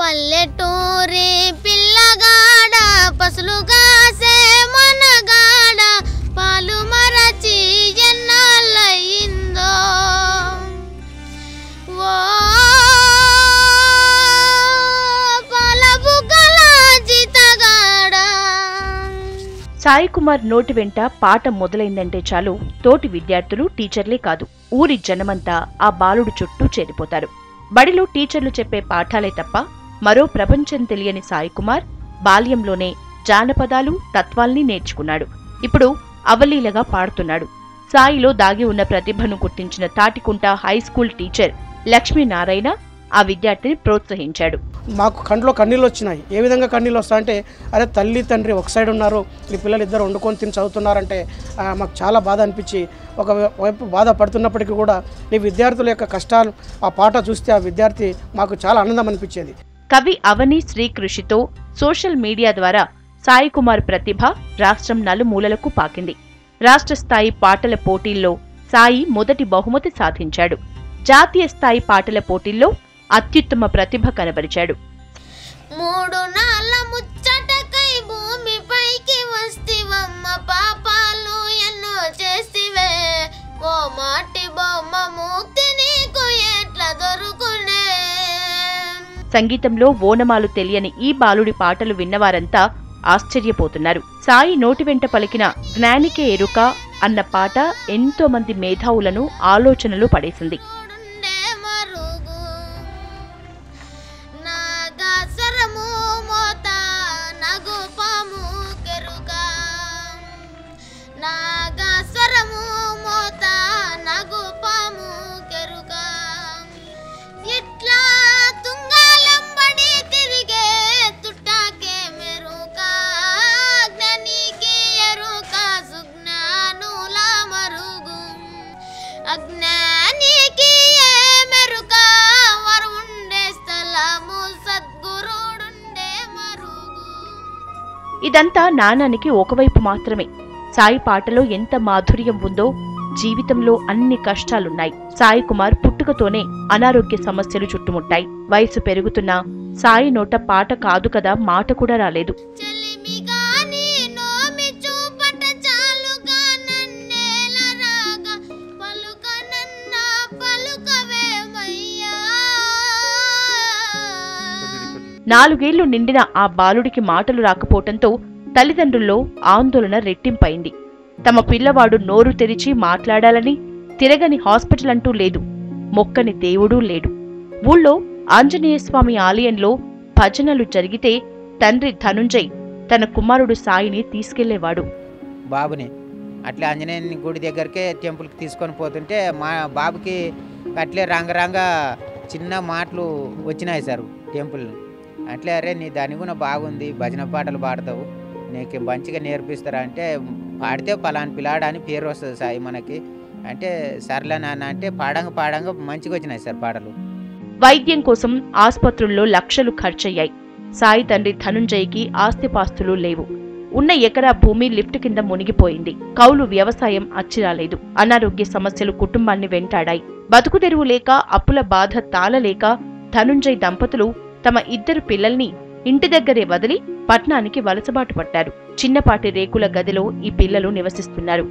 పల్లెటూరి పిల్లగాడ పసులుగాసే మనగాడ పాలు మరచి ఎన్నాళ్ళయిందో ఓ పాలబుగ్గల జీతగాడ. సాయి కుమార్ నోటి వెంట పాట మొదలైందంటే చాలు తోటి విద్యార్థులు టీచర్లే కాదు ఊరి జనమంతా ఆ బాలుడు చుట్టూ చేరిపోతారు. బడిలో టీచర్లు చెప్పే పాఠాలే తప్ప మరో ప్రపంచం తెలియని సాయి కుమార్ బాల్యంలోనే జానపదాలు తత్వాల్ని నేర్చుకున్నాడు. ఇప్పుడు అవలీలగా పాడుతున్నాడు. సాయిలో దాగి ఉన్న ప్రతిభను గుర్తించిన తాటికుంట హైస్కూల్ టీచర్ లక్ష్మీనారాయణ ఆ విద్యార్థిని ప్రోత్సహించాడు. మాకు కంట్లో కన్నీళ్ళు వచ్చినాయి. ఏ విధంగా కన్నీళ్ళు వస్తాయంటే, అరే తల్లి తండ్రి ఒక సైడ్ ఉన్నారు, ఈ పిల్లలు ఇద్దరు వండుకొని తిని చదువుతున్నారంటే మాకు చాలా బాధ అనిపించి, ఒకవైపు బాధపడుతున్నప్పటికీ కూడా ఈ విద్యార్థుల యొక్క కష్టాలు ఆ పాట చూస్తే ఆ విద్యార్థి మాకు చాలా ఆనందం అనిపించేది. కవి అవని శ్రీ కృషితో సోషల్ మీడియా ద్వారా సాయి కుమార్ ప్రతిభ రాష్ట్రం నలుమూలలకు పాకింది. రాష్ట్ర స్థాయి పాటల పోటీల్లో సాయి మొదటి బహుమతి సాధించాడు. జాతీయ స్థాయి పాటల పోటీల్లో అత్యుత్తమ ప్రతిభ కనబరిచాడు. 3 నాళ్ళ ముచ్చటకై భూమిపైకి వస్తివమ్మ పాపాలు ఎన్నో చేసివే ఓ మాటి బొమ్మ ముక్తి నీకు ఎట్లా దొరుకునే. సంగీతంలో ఓనమాలు తెలియని ఈ బాలుడి పాటలు విన్నవారంతా ఆశ్చర్యపోతున్నారు. సాయి నోటి వెంట పలికిన జ్ఞానికే ఎరుక అన్న పాట ఎంతో మంది మేధావులను ఆలోచనలు పడేసింది. ఇదంతా నానానికి ఒకవైపు మాత్రమే. సాయి పాటలో ఎంత మాధుర్యం ఉందో జీవితంలో అన్ని కష్టాలున్నాయి. సాయి కుమార్ పుట్టుకతోనే అనారోగ్య సమస్యలు చుట్టుముట్టాయి. వయసు పెరుగుతున్నా సాయి నోట పాట కాదు కదా మాట కూడా రాలేదు. నాలుగేళ్లు నిండిన ఆ బాలుడికి మాటలు రాకపోవటంతో తల్లిదండ్రుల్లో ఆందోళన రెట్టింపైంది. తమ పిల్లవాడు నోరు తెరిచి మాట్లాడాలని తిరగని హాస్పిటల్ అంటూ లేదు, మొక్కని దేవుడూ లేడు. ఊళ్ళో ఆంజనేయస్వామి ఆలయంలో భజనలు జరిగితే తండ్రి ధనుంజయ్ తన కుమారుడు సాయిని తీసుకెళ్లేవాడు. బాబుని అట్లే ఆంజనేయుని గుడి దగ్గరికే టెంపుల్కి తీసుకొని పోతుంటే మా బాబుకి అట్లే రంగరంగ చిన్న మాటలు వచ్చినాయి సార్ టెంపుల్. అట్లే అరే నీ దాని కూడా బాగుంది, భజన పాటలు పాడతావు, నీకు మంచిగా నేర్పిస్తారా అంటే పాడితే పలాని పిల్లాడు అని పేరు వస్తుంది సాయి మనకి అంటే సర్లే నాన్న అంటే పాడంగా మంచిగా వచ్చినాయి సార్ పాటలు. వైద్యం కోసం ఆసుపత్రుల్లో లక్షలు ఖర్చయ్యాయి. సాయి తండ్రి ధనుంజయ్కి ఆస్తిపాస్తులు లేవు. ఉన్న ఎకరా భూమి లిఫ్ట్ కింద మునిగిపోయింది. కౌలు వ్యవసాయం అచ్చిరాలేదు. అనారోగ్య సమస్యలు కుటుంబాన్ని వెంటాడాయి. బతుకుదెరువు లేక అప్పుల బాధ తాళలేక ధనుంజయ్ దంపతులు తమ 2 పిల్లల్ని ఇంటి దగ్గరే వదిలి పట్నానికి వలసబాటు పట్టారు. చిన్నపాటి రేకుల గదిలో ఈ పిల్లలు నివసిస్తున్నారు.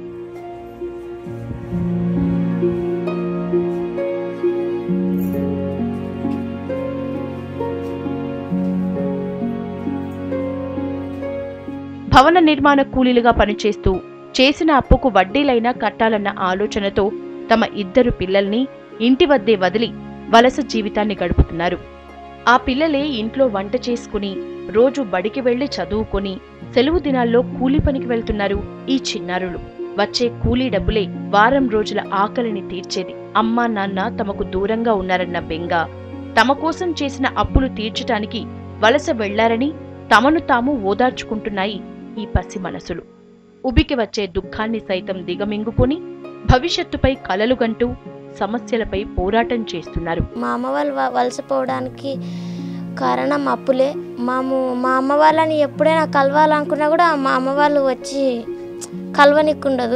భవన నిర్మాణ కూలీలుగా పనిచేస్తూ చేసిన అప్పుకు వడ్డీలైనా కట్టాలన్న ఆలోచనతో తమ 2 పిల్లల్ని ఇంటి వద్దే వదిలి వలస జీవితాన్ని గడుపుతున్నారు. ఆ పిల్లలే ఇంట్లో వంట చేసుకుని రోజు బడికి వెళ్లి చదువుకొని సెలవు దినాల్లో కూలీ పనికి వెళ్తున్నారు. ఈ చిన్నారులు వచ్చే కూలీ డబ్బులే వారం రోజుల ఆకలిని తీర్చేది. అమ్మా నాన్న తమకు దూరంగా ఉన్నారన్న బెంగ, తమ కోసం చేసిన అప్పులు తీర్చటానికి వలస వెళ్లారని తమను తాము ఓదార్చుకుంటున్నాయి ఈ పసి మనసులు. ఉబికి వచ్చే దుఃఖాన్ని సైతం దిగమింగుకొని భవిష్యత్తుపై కలలుగంటూ సమస్యలపై పోరాటం చేస్తున్నారు. మా అమ్మ వాళ్ళు వలసపోవడానికి కారణం అప్పులే. మా అమ్మ వాళ్ళని ఎప్పుడైనా కలవాలనుకున్నా కూడా మా అమ్మ వాళ్ళు వచ్చి కలవనికుండదు.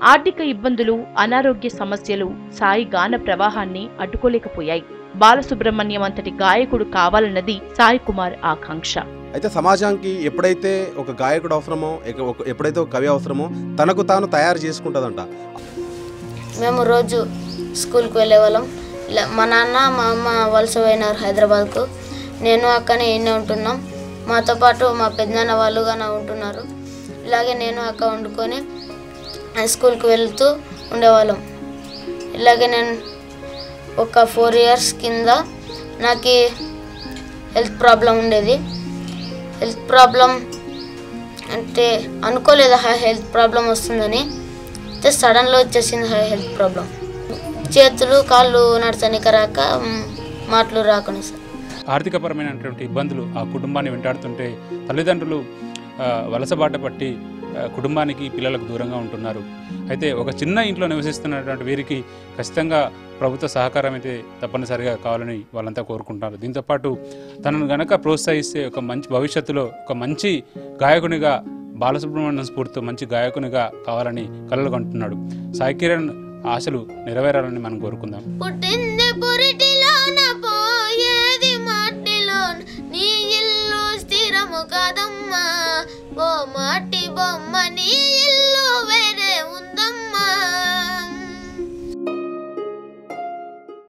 ఆర్థిక ఇబ్బందులు, అనారోగ్య సమస్యలు సాయి గాన ప్రవాహాన్ని అడ్డుకోలేకపోయాయి. బాలసుబ్రహ్మణ్యం అంతటి గాయకుడు కావాలన్నది సాయి కుమార్ ఆకాంక్ష. అయితే సమాజానికి ఎప్పుడైతే ఒక గాయకుడు అవసరమో, ఎప్పుడైతే ఒక కవి అవసరమో తనకు తాను తయారు చేసుకుంటుందంట. మేము రోజు స్కూల్కి వెళ్ళేవాళ్ళం. మా నాన్న మా అమ్మ వలస పోయినారు హైదరాబాద్కు. నేను అక్కనే ఇన్నే ఉంటున్నాం. మాతో పాటు మా పెద్దనాన్న వాళ్ళు కానీ ఉంటున్నారు. ఇలాగే నేను అక్క వండుకొని స్కూల్కి వెళ్తూ ఉండేవాళ్ళం. ఇలాగే నేను ఒక 4 years కింద నాకు హెల్త్ ప్రాబ్లం ఉండేది. హెల్త్ ప్రాబ్లం అంటే అనుకోలేదు హెల్త్ ప్రాబ్లం వస్తుందని. అయితే సడన్లో వచ్చేసింది హెల్త్ ప్రాబ్లం. చేతులు కాళ్ళు నడచనిక రాక మాటలు రాకుండా సార్. ఆర్థికపరమైనటువంటి ఇబ్బందులు ఆ కుటుంబాన్ని వెంటాడుతుంటే తల్లిదండ్రులు వలసబాట పట్టి కుటుంబానికి పిల్లలకు దూరంగా ఉంటున్నారు. అయితే ఒక చిన్న ఇంట్లో నివసిస్తున్నటువంటి వీరికి ఖచ్చితంగా ప్రభుత్వ సహకారం అయితే తప్పనిసరిగా కావాలని వాళ్ళంతా కోరుకుంటున్నారు. దీంతోపాటు తనను గనక ప్రోత్సహిస్తే ఒక మంచి భవిష్యత్తులో ఒక మంచి గాయకునిగా, బాలసుబ్రహ్మణ్యం స్ఫూర్తితో మంచి గాయకునిగా కావాలని కలలు కంటున్నాడు. సాయి కిరణ్ ఆశలు నెరవేరాలని మనం కోరుకుందాం. పుట్టింది పురిటిలోన పోయేది మట్టిలోన, నీ ఇల్లు స్థిరము కాదమ్మా ఓ మట్టి బొమ్మ